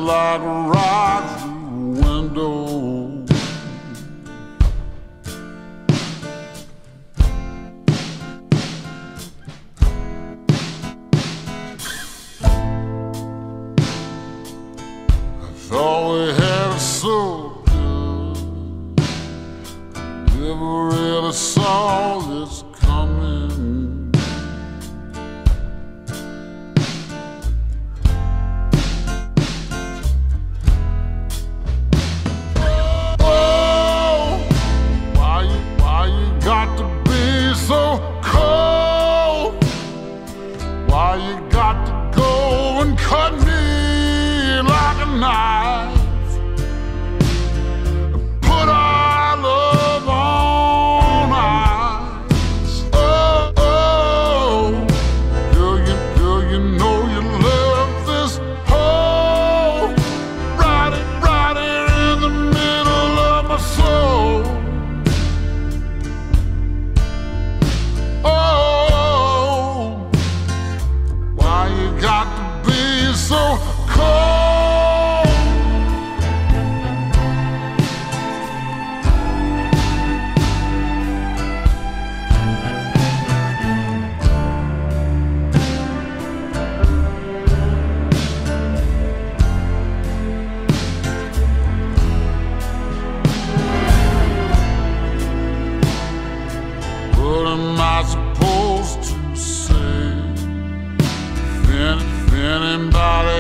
like a rock through a window. I thought we had it so good, never really saw this coming. Got to be so cold. Why you got to go and cut me like a knife? Put our love on ice. Oh, oh, girl, you know you left this hole right in the middle of my soul. Got to be so cold. What am I supposed to say? If anybody